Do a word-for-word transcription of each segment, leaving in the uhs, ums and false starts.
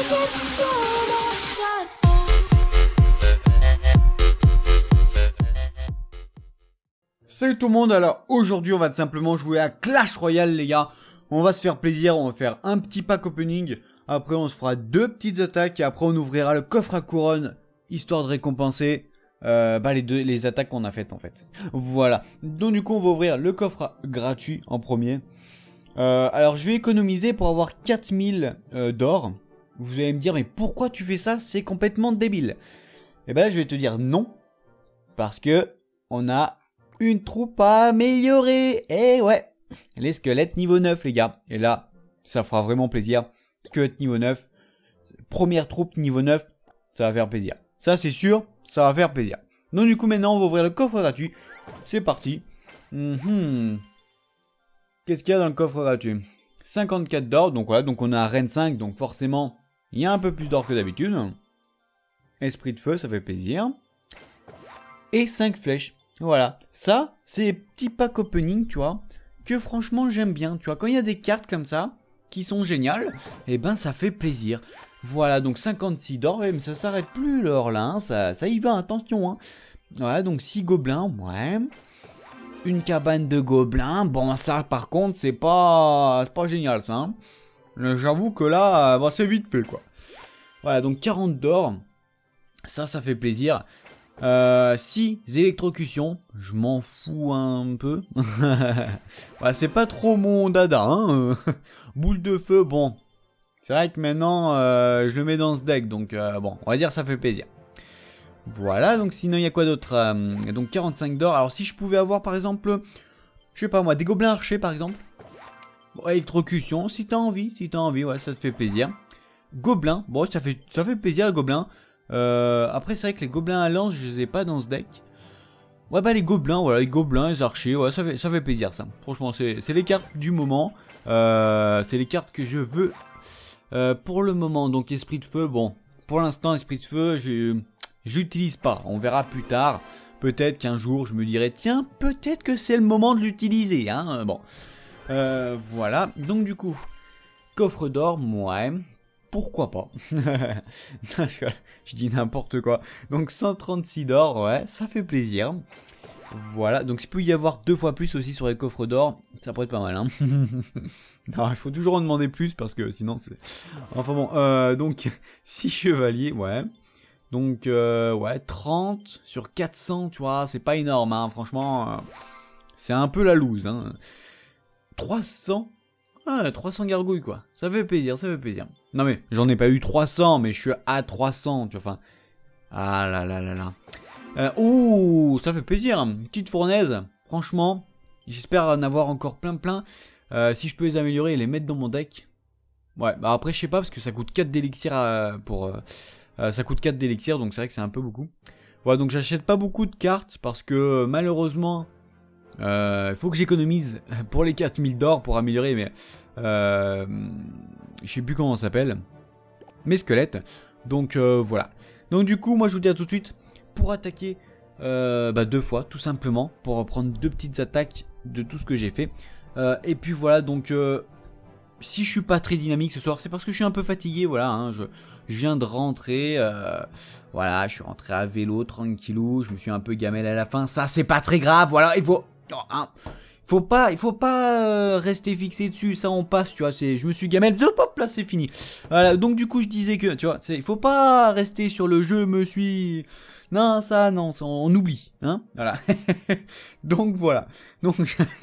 Salut tout le monde, alors aujourd'hui on va tout simplement jouer à Clash Royale les gars. On va se faire plaisir, on va faire un petit pack opening. Après on se fera deux petites attaques et après on ouvrira le coffre à couronne. Histoire de récompenser euh, bah, les, deux, les attaques qu'on a faites en fait. Voilà, donc du coup on va ouvrir le coffre gratuit en premier. Euh, alors je vais économiser pour avoir quatre mille euh, d'or. Vous allez me dire mais pourquoi tu fais ça, c'est complètement débile. Et ben là je vais te dire non. Parce que on a une troupe à améliorer. Et ouais, les squelettes niveau neuf les gars. Et là, ça fera vraiment plaisir. Squelette niveau neuf. Première troupe niveau neuf. Ça va faire plaisir. Ça c'est sûr, ça va faire plaisir. Donc du coup maintenant on va ouvrir le coffre gratuit. C'est parti. Mm-hmm. Qu'est-ce qu'il y a dans le coffre gratuit? cinquante-quatre d'or. Donc voilà, donc on a un reine cinq. Donc forcément, il y a un peu plus d'or que d'habitude. Esprit de feu, ça fait plaisir. Et cinq flèches. Voilà, ça, c'est les petits packs opening, tu vois, que franchement j'aime bien, tu vois, quand il y a des cartes comme ça, qui sont géniales, et eh ben ça fait plaisir. Voilà, donc cinquante-six d'or, mais ça s'arrête plus l'or là, hein, ça, ça y va, attention, hein. Voilà, donc six gobelins, ouais, une cabane de gobelins, bon ça par contre c'est pas, c'est pas génial ça, hein. J'avoue que là, bah, c'est vite fait quoi. Voilà, donc quarante d'or, ça, ça fait plaisir. Euh, six électrocutions, je m'en fous un peu. Ouais, c'est pas trop mon dada, hein. Boule de feu, bon. C'est vrai que maintenant, euh, je le mets dans ce deck, donc euh, bon, on va dire ça fait plaisir. Voilà, donc sinon il y a quoi d'autre? euh, Donc quarante-cinq d'or, alors si je pouvais avoir par exemple, je sais pas moi, des gobelins archers par exemple. Bon, électrocution, si t'as envie, si t'as envie, ouais, ça te fait plaisir. Gobelins, bon, ça fait, ça fait plaisir, gobelins. Euh, après c'est vrai que les gobelins à lance je les ai pas dans ce deck. Ouais bah les gobelins, voilà les gobelins, les archers, ouais ça fait, ça fait plaisir ça. Franchement c'est les cartes du moment. euh, C'est les cartes que je veux euh, pour le moment. Donc esprit de feu, bon pour l'instant esprit de feu je j'utilise pas. On verra plus tard. Peut-être qu'un jour je me dirai tiens peut-être que c'est le moment de l'utiliser hein. Bon euh, voilà donc du coup coffre d'or, ouais. Pourquoi pas. je, je dis n'importe quoi. Donc cent trente-six d'or, ouais, ça fait plaisir. Voilà, donc s'il peut y avoir deux fois plus aussi sur les coffres d'or, ça pourrait être pas mal. Hein. Non, il faut toujours en demander plus parce que sinon c'est... Enfin bon, euh, donc six chevaliers, ouais. Donc, euh, ouais, trente sur quatre cents, tu vois, c'est pas énorme, hein, franchement. Euh, c'est un peu la loose, hein. trois cents. Ah, trois cents gargouilles quoi, ça fait plaisir, ça fait plaisir. Non mais, j'en ai pas eu trois cents, mais je suis à trois cents, tu vois, enfin... Ah là là là là. Euh, ouh, ça fait plaisir, une petite fournaise, franchement, j'espère en avoir encore plein plein. Euh, si je peux les améliorer et les mettre dans mon deck. Ouais, bah après je sais pas, parce que ça coûte quatre d'élixir pour... Euh, euh, ça coûte quatre d'élixir, donc c'est vrai que c'est un peu beaucoup. Voilà, donc j'achète pas beaucoup de cartes, parce que malheureusement... Il euh, faut que j'économise pour les quatre mille d'or pour améliorer mais euh, je sais plus comment ça s'appelle mes squelettes. Donc euh, voilà. Donc du coup moi je vous dis à tout de suite pour attaquer euh, bah, deux fois tout simplement pour reprendre deux petites attaques de tout ce que j'ai fait. Euh, et puis voilà donc euh, si je suis pas très dynamique ce soir c'est parce que je suis un peu fatigué. Voilà hein, je, je viens de rentrer. Euh, voilà je suis rentré à vélo tranquillou. Je me suis un peu gamelle à la fin. Ça c'est pas très grave. Voilà il faut... Oh, hein. Faut pas, il faut pas euh, rester fixé dessus, ça on passe, tu vois, c'est, je me suis gamelle, hop là c'est fini. Voilà, donc du coup je disais que, tu vois, il faut pas rester sur le jeu, me suis, non ça non, ça, on oublie, hein, voilà. Donc voilà, donc,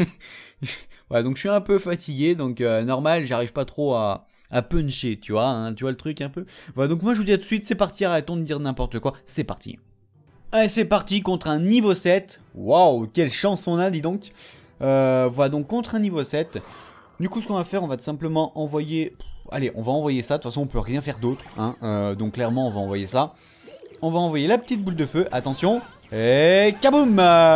voilà, donc je suis un peu fatigué, donc euh, normal, j'arrive pas trop à, à puncher, tu vois, hein, tu vois le truc un peu. Voilà, donc moi je vous dis à tout de suite, c'est parti, arrêtons de dire n'importe quoi, c'est parti. Allez c'est parti contre un niveau sept. Waouh, quelle chance on a dis donc. euh, Voilà donc contre un niveau sept. Du coup ce qu'on va faire on va tout simplement envoyer. Allez on va envoyer ça, de toute façon on peut rien faire d'autre hein. euh, Donc clairement on va envoyer ça. On va envoyer la petite boule de feu, attention. Et kaboum.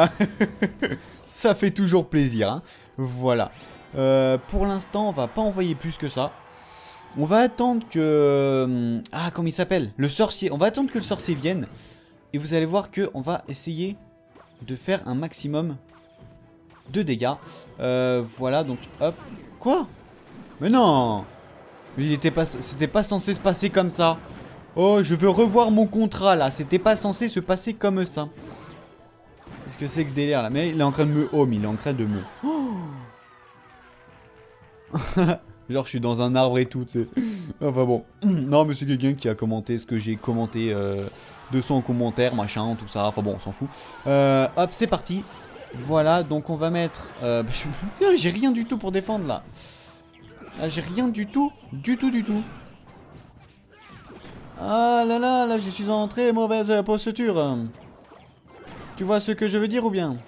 Ça fait toujours plaisir hein. Voilà euh, pour l'instant on va pas envoyer plus que ça. On va attendre que... Ah comment il s'appelle, le sorcier. On va attendre que le sorcier vienne. Et vous allez voir que on va essayer de faire un maximum de dégâts. Euh, voilà, donc hop. Quoi? Mais non! Il était pas, c'était pas censé se passer comme ça. Oh, je veux revoir mon contrat là. C'était pas censé se passer comme ça. Qu'est-ce que c'est que ce délire là? Mais il est en train de me home, il est en train de me. Oh. Genre je suis dans un arbre et tout, tu sais. Enfin bon. Non mais c'est quelqu'un qui a commenté ce que j'ai commenté euh, de son commentaire, machin, tout ça. Enfin bon, on s'en fout. Euh, hop, c'est parti. Voilà, donc on va mettre... Euh, bah, j'ai rien du tout pour défendre là. Ah, j'ai rien du tout, du tout, du tout. Ah là là, là je suis en très mauvaise posture. Tu vois ce que je veux dire ou bien?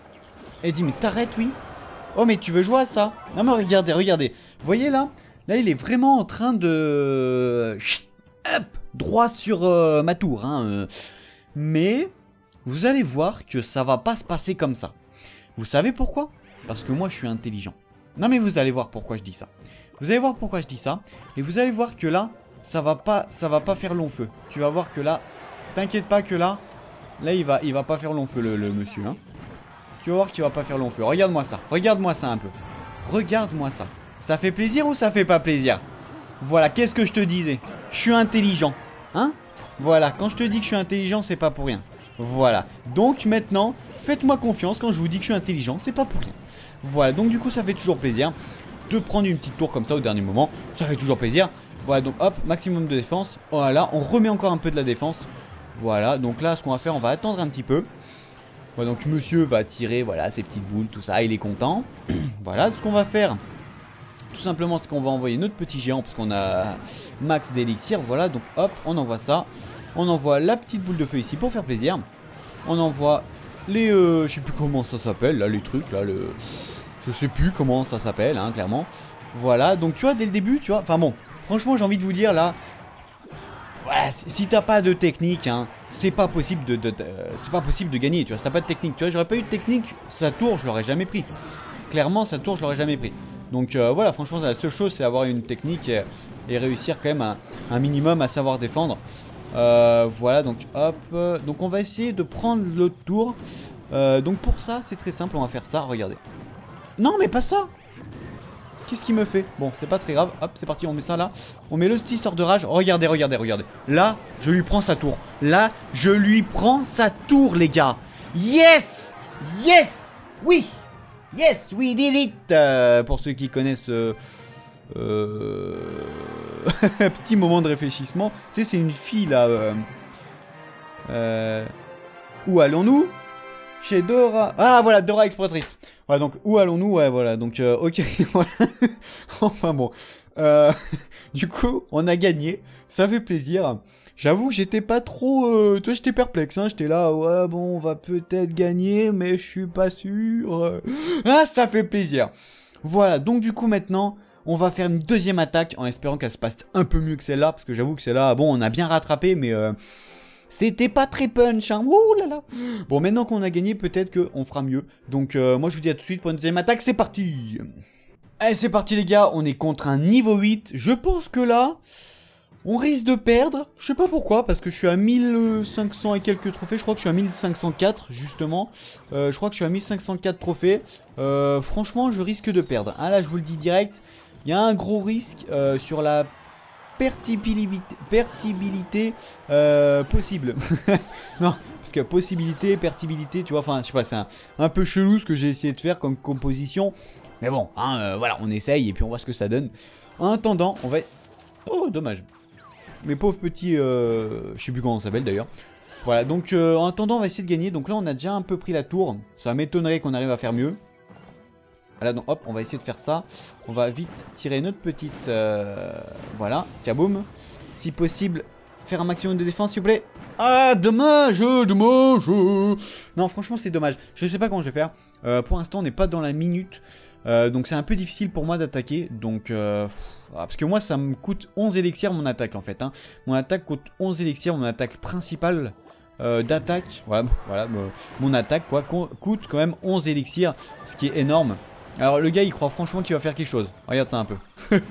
Et dis mais t'arrêtes, oui. Oh mais tu veux jouer à ça? Non mais regardez, regardez. Vous voyez là? Là il est vraiment en train de... Hop, droit sur euh, ma tour. Hein, euh. Mais vous allez voir que ça va pas se passer comme ça. Vous savez pourquoi? Parce que moi je suis intelligent. Non mais vous allez voir pourquoi je dis ça. Vous allez voir pourquoi je dis ça. Et vous allez voir que là, ça va pas, ça va pas faire long feu. Tu vas voir que là, t'inquiète pas que là, là il va, il va pas faire long feu le, le monsieur. Hein. Tu vas voir qu'il va pas faire long feu. Regarde-moi ça, regarde-moi ça un peu. Regarde-moi ça. Ça fait plaisir ou ça fait pas plaisir? Voilà, qu'est-ce que je te disais? Je suis intelligent. Hein? Voilà, quand je te dis que je suis intelligent, c'est pas pour rien. Voilà. Donc maintenant, faites-moi confiance quand je vous dis que je suis intelligent, c'est pas pour rien. Voilà, donc du coup, ça fait toujours plaisir de prendre une petite tour comme ça au dernier moment. Ça fait toujours plaisir. Voilà, donc hop, maximum de défense. Voilà, on remet encore un peu de la défense. Voilà, donc là, ce qu'on va faire, on va attendre un petit peu. Voilà, donc monsieur va tirer, voilà, ses petites boules, tout ça, il est content. Voilà, ce qu'on va faire, tout simplement, c'est qu'on va envoyer notre petit géant, parce qu'on a max d'élixir. Voilà, donc hop, on envoie ça. On envoie la petite boule de feu ici pour faire plaisir. On envoie les, euh, je sais plus comment ça s'appelle, là, les trucs, là, le... Je sais plus comment ça s'appelle, hein, clairement. Voilà, donc tu vois, dès le début, tu vois, enfin bon, franchement, j'ai envie de vous dire, là, voilà, si t'as pas de technique, hein, c'est pas possible de, de, de euh, c'est pas possible de gagner, tu vois, si t'as pas de technique, tu vois, j'aurais pas eu de technique, sa tour, je l'aurais jamais pris. Clairement, sa tour, je l'aurais jamais pris. Donc euh, voilà, franchement, la seule chose, c'est avoir une technique et, et réussir quand même un, un minimum à savoir défendre. Euh, voilà, donc hop, euh, donc on va essayer de prendre l'autre tour. Euh, donc pour ça, c'est très simple, on va faire ça, regardez. Non, mais pas ça. Qu'est-ce qu'il me fait? Bon, c'est pas très grave. Hop, c'est parti, on met ça là. On met le petit sort de rage. Regardez, regardez, regardez. Là, je lui prends sa tour. Là, je lui prends sa tour, les gars. Yes! Yes! Oui! Yes, we did it! euh, Pour ceux qui connaissent... Euh, euh... petit moment de réfléchissement. Tu sais, c'est une fille, là. Euh, euh... Où allons-nous? Chez Dora. Ah voilà, Dora Exploratrice. Voilà, donc où allons-nous? Ouais, voilà, donc euh, ok, voilà. Enfin bon. Euh, du coup, on a gagné. Ça fait plaisir. J'avoue que j'étais pas trop... Euh, toi, j'étais perplexe, hein. J'étais là, ouais, bon, on va peut-être gagner, mais je suis pas sûr. Ah, ça fait plaisir. Voilà, donc du coup, maintenant, on va faire une deuxième attaque en espérant qu'elle se passe un peu mieux que celle-là. Parce que j'avoue que celle-là, bon, on a bien rattrapé, mais... Euh, c'était pas très punch, hein. Ouh là là. Bon, maintenant qu'on a gagné, peut-être qu'on fera mieux. Donc, euh, moi, je vous dis à tout de suite pour une deuxième attaque. C'est parti. Allez, c'est parti, les gars. On est contre un niveau huit. Je pense que là, on risque de perdre. Je sais pas pourquoi, parce que je suis à mille cinq cents et quelques trophées. Je crois que je suis à mille cinq cent quatre, justement. Euh, je crois que je suis à mille cinq cent quatre trophées. Euh, franchement, je risque de perdre. Ah là, je vous le dis direct. Il y a un gros risque euh, sur la... Pertibilité, pertibilité euh, possible. Non, parce que possibilité, pertibilité, tu vois, enfin, je sais pas, c'est un, un peu chelou ce que j'ai essayé de faire comme composition. Mais bon, hein, euh, voilà, on essaye et puis on voit ce que ça donne. En attendant, on va... Oh, dommage. Mes pauvres petits... Euh... Je sais plus comment on s'appelle d'ailleurs. Voilà, donc euh, en attendant, on va essayer de gagner. Donc là, on a déjà un peu pris la tour. Ça m'étonnerait qu'on arrive à faire mieux. Voilà, donc hop, on va essayer de faire ça. On va vite tirer notre petite... Euh, voilà, kaboum. Si possible, faire un maximum de défense, s'il vous plaît. Ah, dommage, dommage. Non, franchement, c'est dommage. Je ne sais pas comment je vais faire. Euh, pour l'instant, on n'est pas dans la minute. Euh, donc c'est un peu difficile pour moi d'attaquer. Donc, euh, parce que moi, ça me coûte onze élixirs mon attaque, en fait. Hein. Mon attaque coûte onze élixirs, mon attaque principale. Euh, d'attaque, voilà, voilà, mon attaque, quoi, coûte quand même onze élixirs, ce qui est énorme. Alors le gars il croit franchement qu'il va faire quelque chose. Regarde ça un peu.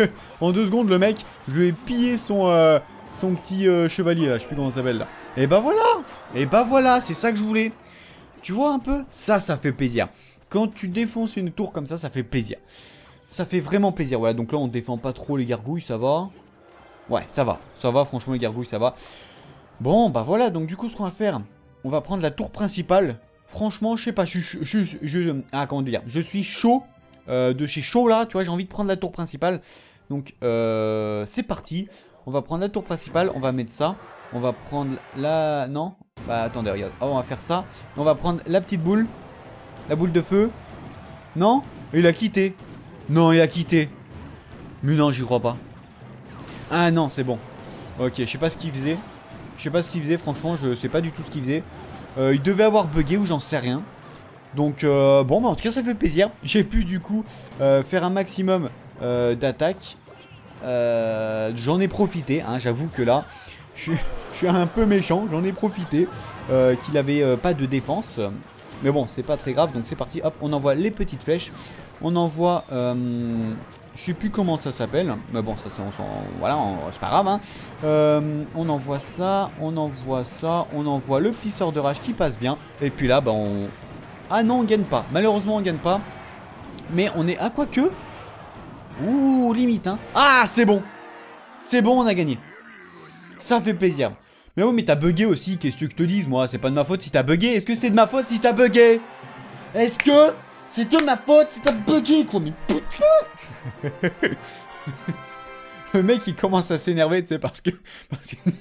En deux secondes le mec, je lui ai pillé son, euh, son petit euh, chevalier là, je sais plus comment ça s'appelle là. Et bah voilà. Et bah voilà, c'est ça que je voulais. Tu vois un peu? Ça, ça fait plaisir. Quand tu défonces une tour comme ça, ça fait plaisir. Ça fait vraiment plaisir. Voilà, donc là, on défend pas trop les gargouilles, ça va. Ouais, ça va. Ça va, franchement, les gargouilles, ça va. Bon, bah voilà, donc du coup, ce qu'on va faire, on va prendre la tour principale. Franchement, je sais pas, je suis... Je, je, je, ah, comment dire, je suis chaud euh, de chez chaud, là, tu vois, j'ai envie de prendre la tour principale. Donc, euh, c'est parti. On va prendre la tour principale, on va mettre ça. On va prendre la... Non. Bah, attendez, regarde. Oh, on va faire ça. On va prendre la petite boule. La boule de feu. Non? Il a quitté. Non, il a quitté. Mais non, j'y crois pas. Ah non, c'est bon. Ok, je sais pas ce qu'il faisait. Je sais pas ce qu'il faisait, franchement, je sais pas du tout ce qu'il faisait. Euh, il devait avoir bugué ou j'en sais rien. Donc, euh, bon, bah, en tout cas, ça fait plaisir. J'ai pu, du coup, euh, faire un maximum euh, d'attaques. Euh, j'en ai profité, hein, j'avoue que là, je suis, je suis un peu méchant. J'en ai profité euh, qu'il avait euh, pas de défense. Mais bon, c'est pas très grave, donc c'est parti. Hop, on envoie les petites flèches. On envoie... Euh, je sais plus comment ça s'appelle. Mais bon, ça c'est... Voilà, c'est pas grave. Hein. Euh, on envoie ça, on envoie ça. On envoie le petit sort de rage qui passe bien. Et puis là, bah on... Ah non, on gagne pas. Malheureusement, on gagne pas. Mais on est... Ah, quoi que... Ouh, limite, hein. Ah, c'est bon. C'est bon, on a gagné. Ça fait plaisir. Mais oui, mais t'as bugué aussi, qu'est-ce que je te dise, moi? C'est pas de ma faute si t'as bugué. Est-ce que c'est de ma faute si t'as bugué? Est-ce que c'est de ma faute si t'as bugué, quoi? Mais putain. Le mec, il commence à s'énerver, tu sais, parce que... Parce que...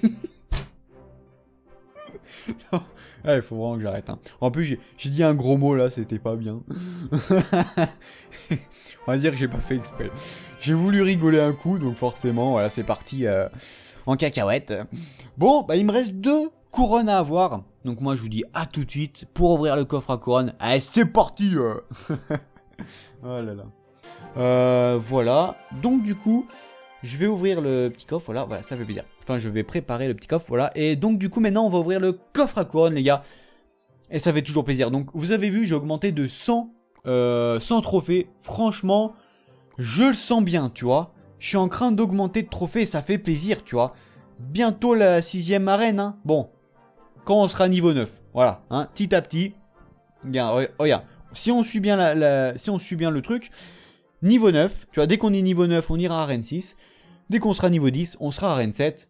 Non. Ah, il faut vraiment que j'arrête, hein. En plus, j'ai dit un gros mot, là, c'était pas bien. On va dire que j'ai pas fait exprès. J'ai voulu rigoler un coup, donc forcément, voilà, c'est parti... Euh... en cacahuète. Bon, bah il me reste deux couronnes à avoir. Donc moi je vous dis à tout de suite pour ouvrir le coffre à couronne. Allez, c'est parti. euh. Oh là là. Euh, voilà. Donc du coup, je vais ouvrir le petit coffre. Voilà, voilà, ça fait plaisir. Enfin, je vais préparer le petit coffre. Voilà. Et donc du coup, maintenant on va ouvrir le coffre à couronne, les gars. Et ça fait toujours plaisir. Donc vous avez vu, j'ai augmenté de cent, euh, cent trophées. Franchement, je le sens bien, tu vois. Je suis en train d'augmenter de trophées, ça fait plaisir, tu vois. Bientôt la sixième arène, hein. Bon, quand on sera niveau neuf, voilà, hein, petit à petit. Regarde, regarde. Si on suit bien la, la, si on suit bien le truc, niveau neuf, tu vois, dès qu'on est niveau neuf, on ira à arène six. Dès qu'on sera niveau dix, on sera à arène sept.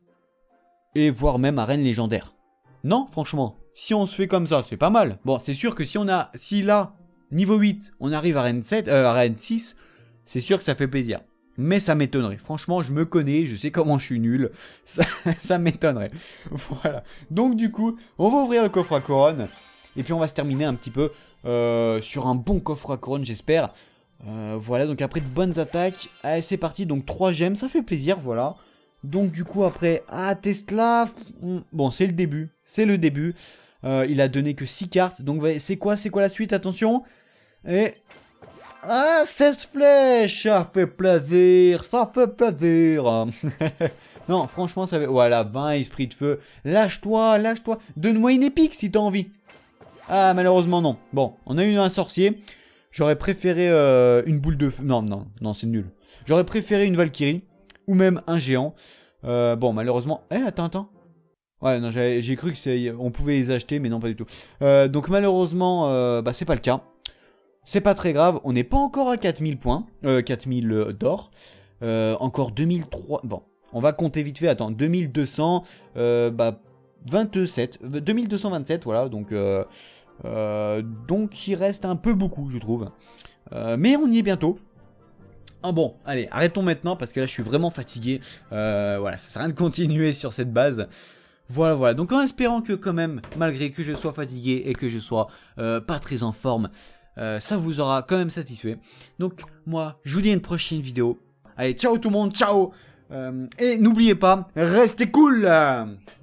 Et voire même arène légendaire. Non, franchement, si on se fait comme ça, c'est pas mal. Bon, c'est sûr que si on a, si là, niveau huit, on arrive à arène sept, euh, arène six, c'est sûr que ça fait plaisir. Mais ça m'étonnerait. Franchement, je me connais, je sais comment je suis nul. Ça, ça m'étonnerait. Voilà. Donc du coup, on va ouvrir le coffre à couronne. Et puis on va se terminer un petit peu euh, sur un bon coffre à couronne, j'espère. Euh, voilà, donc après de bonnes attaques. Allez, c'est parti. Donc trois gemmes, ça fait plaisir, voilà. Donc du coup, après, ah, Tesla. Bon, c'est le début. C'est le début. Euh, il a donné que six cartes. Donc c'est quoi, c'est quoi la suite? Attention. Et... Ah, seize flèches, ça fait plaisir, ça fait plaisir. Non, franchement, ça fait... Voilà, vingt esprits de feu. Lâche-toi, lâche-toi. Donne-moi une épique si t'as envie. Ah, malheureusement, non. Bon, on a eu un sorcier. J'aurais préféré euh, une boule de feu. Non, non, non, c'est nul. J'aurais préféré une Valkyrie. Ou même un géant. Euh, bon, malheureusement... Eh, attends, attends. Ouais, non, j'ai cru qu'on pouvait les acheter, mais non, pas du tout. Euh, donc, malheureusement, euh, bah, c'est pas le cas. C'est pas très grave, on n'est pas encore à quatre mille points, euh, quatre mille euh, d'or, euh, encore deux mille trois, bon, on va compter vite fait, attends, deux mille deux cents, euh, bah, vingt-sept, deux mille deux cent vingt-sept, voilà, donc, euh, euh, donc il reste un peu beaucoup, je trouve, euh, mais on y est bientôt. Ah bon, allez, arrêtons maintenant, parce que là, je suis vraiment fatigué, euh, voilà, ça sert à rien de continuer sur cette base. Voilà, voilà, donc en espérant que quand même, malgré que je sois fatigué et que je sois euh, pas très en forme, Euh, ça vous aura quand même satisfait. Donc moi je vous dis à une prochaine vidéo. Allez, ciao tout le monde, ciao. euh, Et n'oubliez pas, restez cool.